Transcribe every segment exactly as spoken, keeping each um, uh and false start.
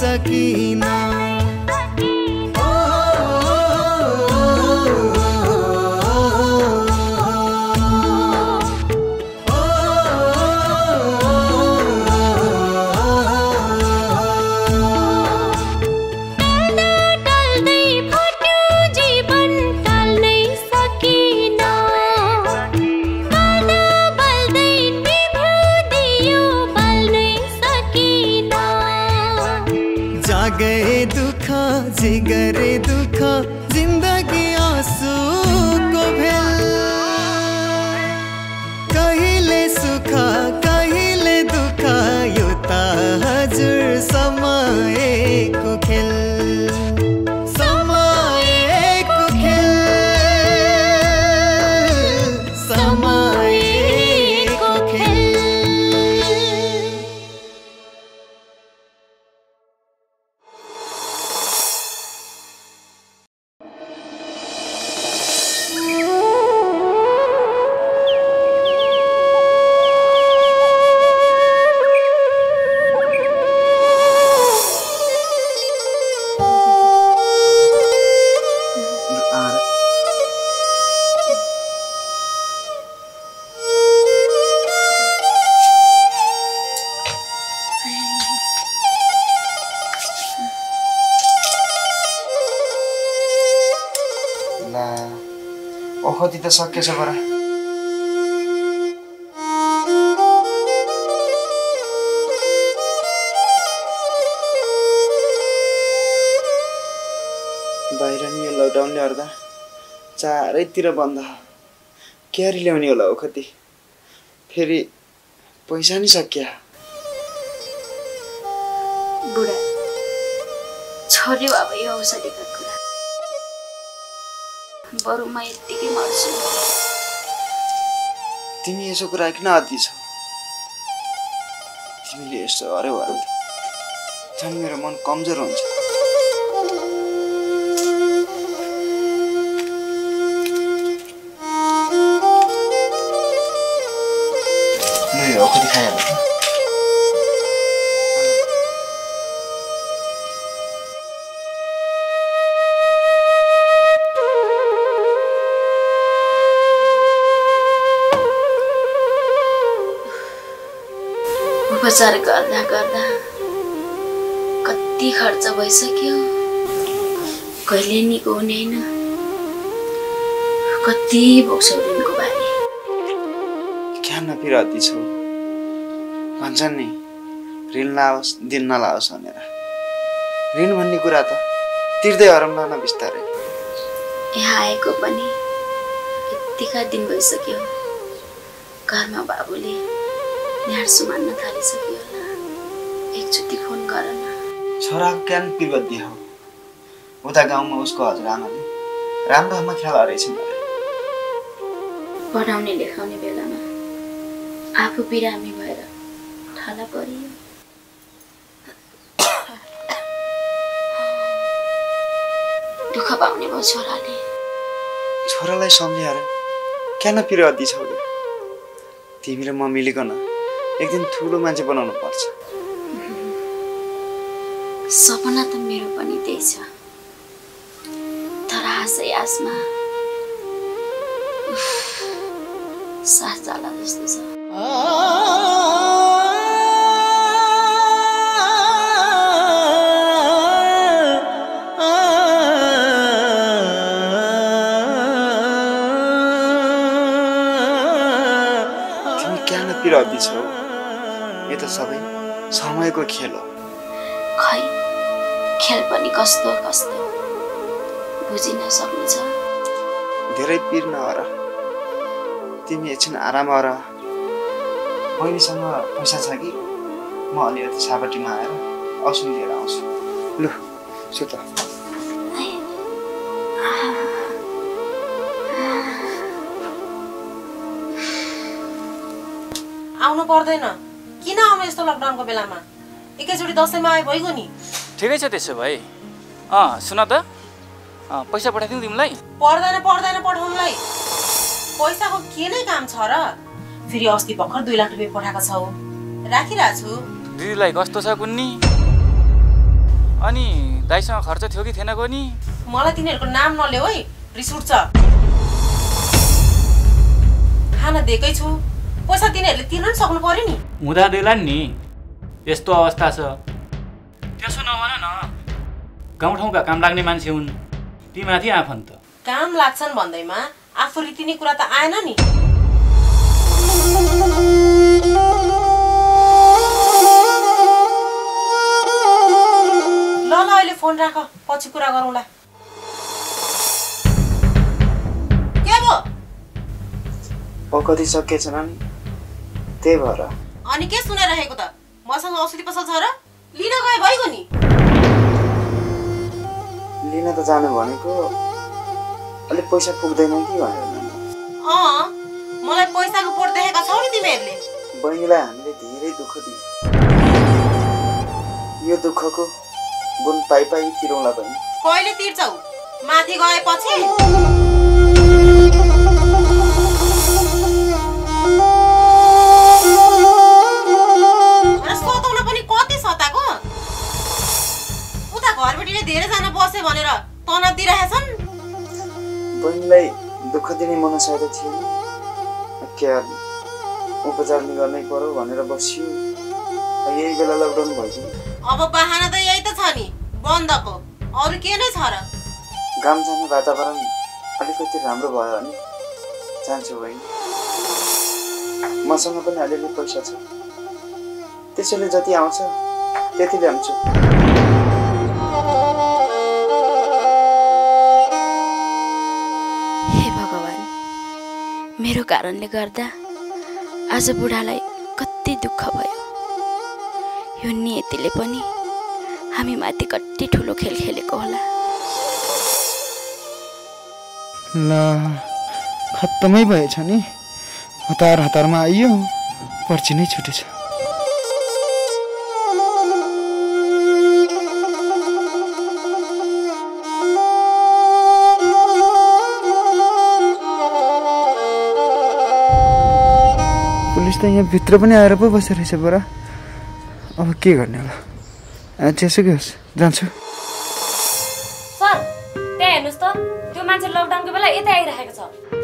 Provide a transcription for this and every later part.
सकिना गए दुख जिगरे दुख जिंदगी आंसू को भेल कहिले सुख कहिले दुख यो त हजुर समयको खेल समयको खेल समयको खेल ओखती त सकेछ बरा बाहिर नि यो लकडाउनले गर्दा चारैतिर बन्द क्यारी ल्याउने होला ओखती फेरि पैसा नि सकिया बुढा छोड्यो अब यो औषधिका कुरा बरु म यतिकै मर्छु तिमी यसो कुरा किन आदि छौ तिमीले यस्तो गर्यौ भने झन् मेरो मन कमजोर हुन्छ ल यो ओखती खाइहाल उपचार गर्दा गर्दा कति खर्च भइसक्यो कहिले निको हुने हैन कति बोक्छौ दिनको बारी क्या नपिराती छौ भन्छन् नि ऋण लाओस् दिन नलाओस् भनेर ऋण भन्ने कुरा त तिर्दै हरमला न बिस्तारै यहाँ आएको पनि यतिका दिन भइसक्यो घरमा बाबुले न्यार्सु मान्न थालिसक्यो होला एकचोटि फोन गर न छोराको ज्ञान पिरबद्धी हो उता गाउँमा उसको हजुरआमाले राम्रोमा ख्याल हरेछन् पढाउने लेखाउने बेलामा आफू बिरामी भएर ठाला परियो दुःख पाउने भयो छोराले छोरालाई सम्झेर किन पिरबद्धी छौ तिमी र म मिलिकन एक दिन ठुलो मान्छे बनाउनु पर्छ सपना त मेरो पनि त्यही छ तर आशै आसमा सास जाला जस्तो छ तिमी किन पिरहदी छौ यो त सबै समयको खेल हो खै खेल पनि कस्तो कस्तो बुझिन सक्नु छ धेरै पिर नगर तिमी एकछिन आराम गर बहिनीसँग पैसा छ कि म अलिकति सापटीमा आएर औषधि लिएर आउँछु लु सुत आउनु पर्दैन किन आउनु यस्तो लकडाउनको बेलामा एकैचोटि दसैँमा आए भइगयो नि ठिकै छ त्यसो भए अँ सुन त पैसा पठाइदिउँ तिमीलाई पर्दैन पर्दैन पठाउनुलाई पैसाको के नै काम छ र फेरि अस्ति भर्खर दुई लाख रुपियाँ पठाएको छौ राखिरहेको छु दिदीलाई कस्तो छ कुन्नी अनि दाइसँग खर्च थियो कि थिएनको नि? मलाई तिनीहरूको नाम नल्याऊ है, रिस उठ्छ। खाना दिएकै छु, पैसा तिनीहरूले तिर्न पनि सक्नु पर्यो नि। हुँदा देला नि, यस्तो अवस्था छ। त्यसो नभन न, गाउँठाउँका काम लाग्ने मान्छे हुन्, ती माथि आफन्त। काम लाग्छन् भन्दैमा आफू रितिने कुरा त आएन नि। ल ल अहिले फोन राख, पछि कुरा गरौँला। के भो? कति सकेछ नानी, त्यही भएर। अनि के सुनाइरहेको त? मसँग औषधि पसल छ र? लिन गए भइगयो नि। लिन त जानु भनेको, अलिक पैसा पुग्दैन कि भनेर। अँ, मलाई पैसाको पोट देखेका छौ नि तिमीहरूले। बहिनीलाई हामीले धेरै दुःख दियौँ, यो दुःखको गुण पाइ पाइ तिरौँला बहिनी। कहिले तिर्छौ? माथि गएपछि? सताउन पनि कति सताको? उता घरबेटीले धेरैजना बसे भनेर तनाव दिइरहेछन्। बहिनीलाई दुःख दिने मनसाय त थियो नि, क्या उपचार नि गर्नै पर्यो भनेर बसियो। यही बेला लकडाउन भइदियो। अब बहाना त यही त छ नि, बन्दको। अरू के नै छ र? काम जाने वातावरण अलिकति राम्रो भयो भने जान्छु बहिनी। मसँग पनि अलिअलि पैसा छ, त्यसैले जति आउँछ त्यति ल्याउँछु। हे भगवान, मेरो कारणले गर्दा आज बुढालाई कति दुःख भयो। यो नियतिले पनि हामी माथि कति ठुलो खेल खेलेको होला। ल खत्तमै भएछ नि, हतार हतारमा आइयो, पर्ची नै छुटेछ। पुलिस त यहाँ भित्र पनि आएर पो बसेर रहेछ बरा। अब के गर्ने होला? त्यसो के होस्, जान्छु। सर, त्यहाँ हेर्नुहोस् त, त्यो मान्छे लकडाउनको बेला यतै आइरहेको छ।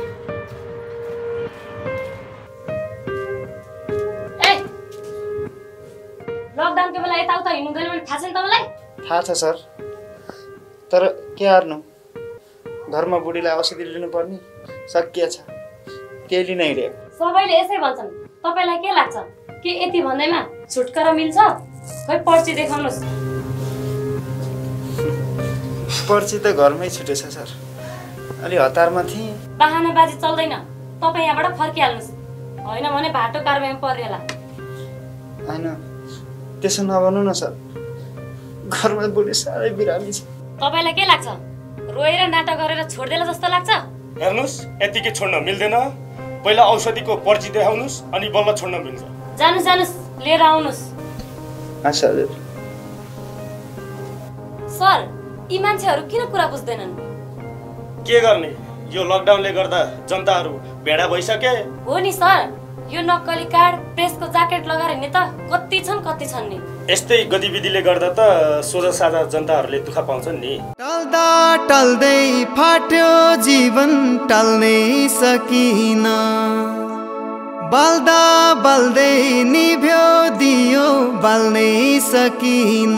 ए, लकडाउनको बेला यताउता हिँड्नुहुँदैन भने थाहा छ नि तपाईँलाई? थाहा छ सर, तर के हार्नु, घरमा बुढीलाई औषधि लिनुपर्ने सकिएछ, त्यही लिन हिँडेको। सबैले यसै भन्छन्, तपाईँलाई के लाग्छ कि यति भन्दैमा छुटकारा मिल्छ? खै पर्ची देखाउनुहोस्। पर्ची त घरमै छुटेछ सर, अलि हतारमा थिएँ। बहानाबाजी चल्दैन, तपाईँ यहाँबाट फर्किहाल्नुहोस्, होइन भने बाटो कारबाहीमा पर्नेला। होइन त्यसो नभन्नु न सर, घरमा बुढी साह्रै बिरामी छ। तपाईँलाई के लाग्छ, रोएर नाटक गरेर छोडिदेला जस्तो लाग्छ? हेर्नुहोस्, यतिकै छोड्न मिल्दैन। पहिला औषधिको पर्ची देखाउनुहोस्, अनि बल्ल छोड्न मिल्छ। जानुहोस् जानुहोस्, लिएर आउनुहोस्। अच्छा हजुर। सर, यी मान्छेहरू किन कुरा बुझ्दैनन्? के गर्ने, यो लकडाउनले गर्दा जनताहरू भेडा भइसके। हो नि सर, यो नक्कली कार्ड, प्रेसको ज्याकेट लगाएर हिँड्ने त कति छन् कति छन् नि। यस्तै गतिविधिले गर्दा त सोझा साझा जनताहरूले दुःख पाउँछन् नि। टल्दा टल्दै फाट्यो जीवन, टल्नै सकिन। बल्दा बल्दै निभ्यो दियो, बाल्नै सकिन।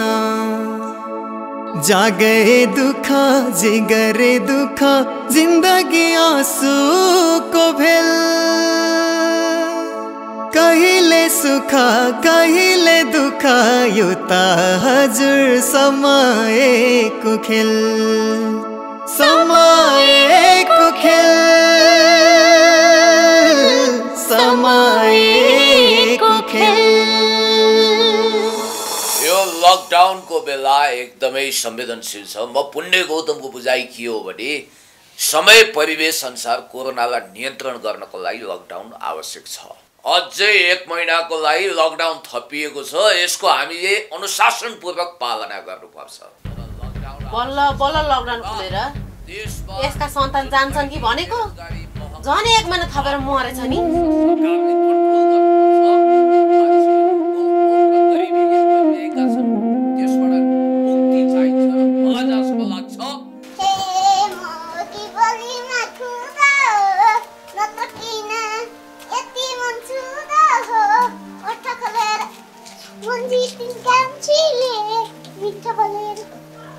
जागे दुःख जिगरे दुःख, जिन्दगी आँसुको भेल। कहिले सुख कहिले दुःख, यो त हजुर समयको खेल, समयको खेल, समयको खेल। यो लकडाउनको बेला एकदमै संवेदनशील छ। म पुण्य गौतमको बुझाइ के हो भने समय परिवेश अनुसार कोरोनालाई नियन्त्रण गर्नको लागि लकडाउन आवश्यक छ। अझै एक महिनाको लागि लकडाउन थपिएको छ, यसको हामीले अनुशासनपूर्वक पालना गर्नुपर्छ। बल्ल बल्ल लकडाउन खुलेर यसका सन्तान जान्छन् कि भनेको, झन् एक महिना थपेर मरेछ नि।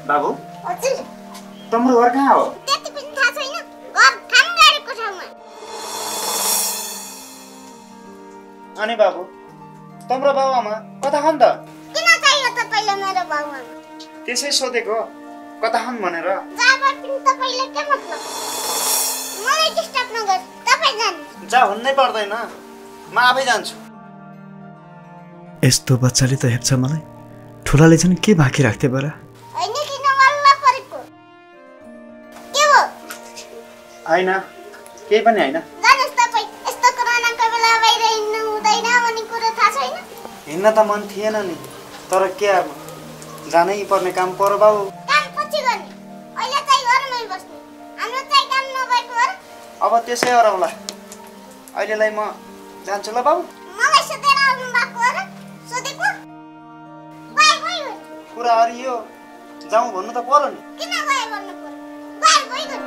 बाबु हजुर तम्रो घर कहाँ हो? त्यति पनि थाहा छैन घर खामगाडीको ठाउँमा अनि बाबु तम्रो बाबुआमा कता छन् त? किन चाहियो तपाईलाई मेरो बाबुआमा? त्यसै सोधेको कता छन् भनेर। जाबा पनि तपाईले के मतलब? मलाई डिस्टर्ब नगर तपाई जानु। जा भन्नै पर्दैन म आफै जान्छु। यस्तो बच्चाले त हेप्छ मलाई। ठुलाले चाहिँ के बाँकी राख्थे बरा? हैन किन वल्ला परेको? के हो? हैन केही पनि हैन। जानुस् तपाई यस्तो कोरोनाको बेला बाहिर हिँड्नु हुँदैन भन्ने कुरा थाहा छैन? हिँड्न त मन थिएन नि तर के अब जानै पर्ने काम पर्यो बाबु। काम पछि गर्ने अहिले चाहिँ घरमै बस्नु हाम्रो चाहिँ काम नभएको हो र? अब त्यसै गरौँला अहिलेलाई म जान्छु ल बाबु। मलाई सोधेर आउनु भएको हो र? सोधेको गए गयो कुरा हरियो जाउँ भन्नु त पर्यो नि। किन गए भन्नु पर्यो? गए गयो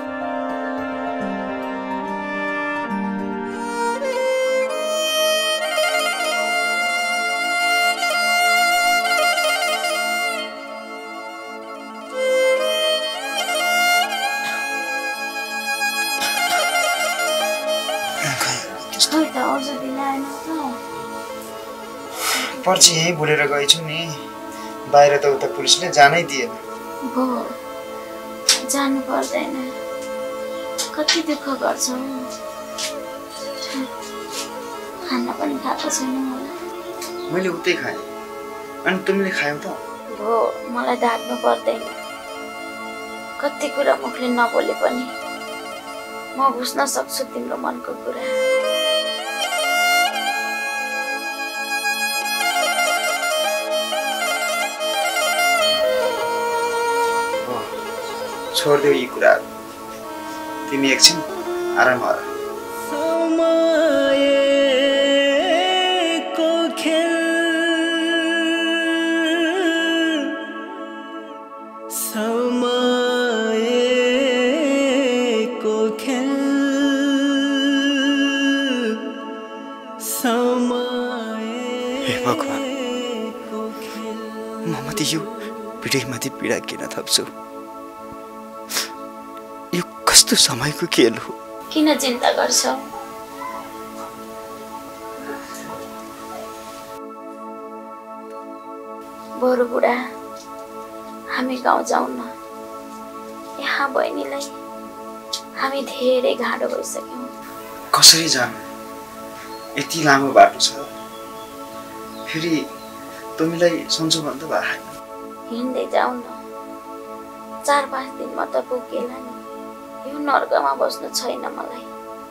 खोइ त औषधि ल्याएन त। पर्ची यहीँ भुलेर गएछु नि। बाहिर त उता पुलिसले जानै दिएन। भो जानु पर्दैन कति दुःख गर्छ। खाना पनि खाएको छैन मलाई। मैले उतै खाएँ अनि तिमीले खायौ त? भो मलाई ढाक्नु पर्दैन। कति कुरा मुखले नबोले पनि म बुझ्न सक्छु तिम्रो मनको कुरा। छोडिदेऊ यी कुराहरू। तिमी एकछिन आराम गर। समयको खेल समयको खेल समय हे भगवान म माथि यो पिँढीमाथि पीडा किन थप्छु? यो कस्तो समयको खेल हो? किन चिन्ता गर्छौ? बरु बुढा हामी गाउँ जाउँ न। यहाँ बहिनीलाई हामी धेरै घाँडो भइसक्यौँ। कसरी जानु? यति लामो बाटो छ। फेरि तिमीलाई सन्चो भन्द भए हिँड्दै जाउँ न। चार पाँच दिनमा त पुगेला नि। यो नर्कमा बस्नु छैन मलाई।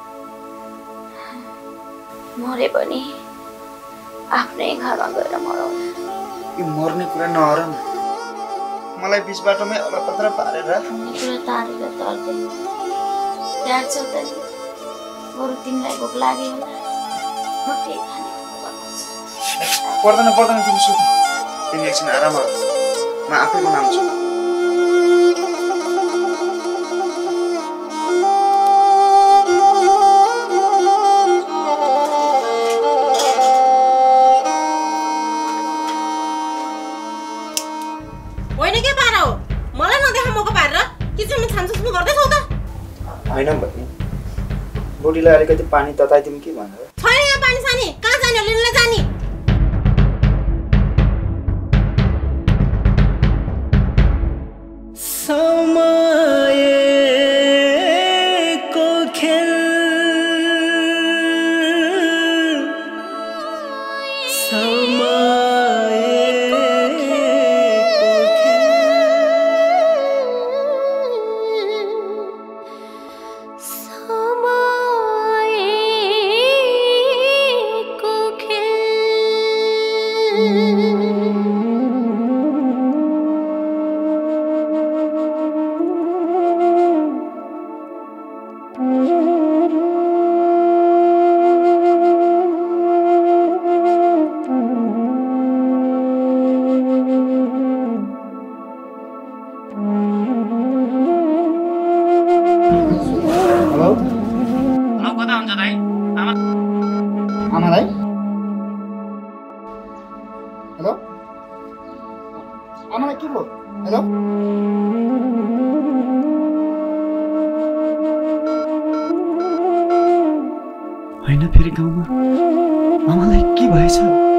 मरे पनि आफ्नै घरमा गएर मरौला। यो मर्ने कुरा नहर न। मलाई बिच बाटोमै अलपत्र पारेर हुने कुरा तारेर तर्दैन। प्यार छ त नि। बरु तिमीलाई भोक लाग्यो होला म केही खाने बनाउँछु। पर्दैन पर्दैन तिमी सुत। तिमी एकछिन आराम गर म आफै बनाउँछु। होइन बहिनी बुढीलाई अलिकति पानी तताइदिउँ कि भनेर। छैन यहाँ पानी सानी। कहाँ जाने लिनलाई जाने? समयको खेल आमालाई हेलो आमालाई के भयो? हेलो होइन फेरि गाउँमा आमालाई के भएछ?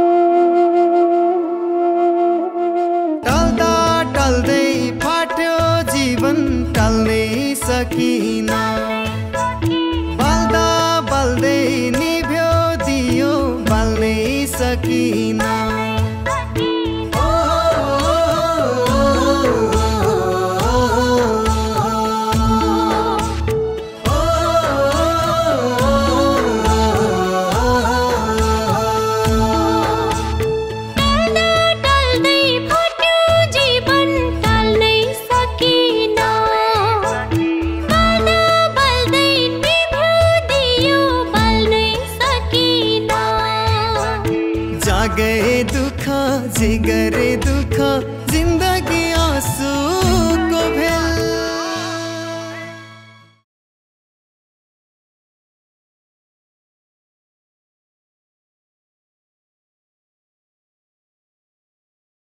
टल्दा टल्दै फाट्यो जीवन टाल्नै सकिन, बल्दा बल्दै निभ्यो दियो बाल्नै सकिन। जिगरे दुख